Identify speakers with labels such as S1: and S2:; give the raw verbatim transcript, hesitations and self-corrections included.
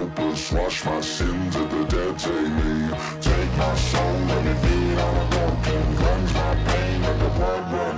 S1: purpose. Wash my sins at the dead, take me. Take my soul, let me feed on a broken. Cleanse my pain, let the blood run.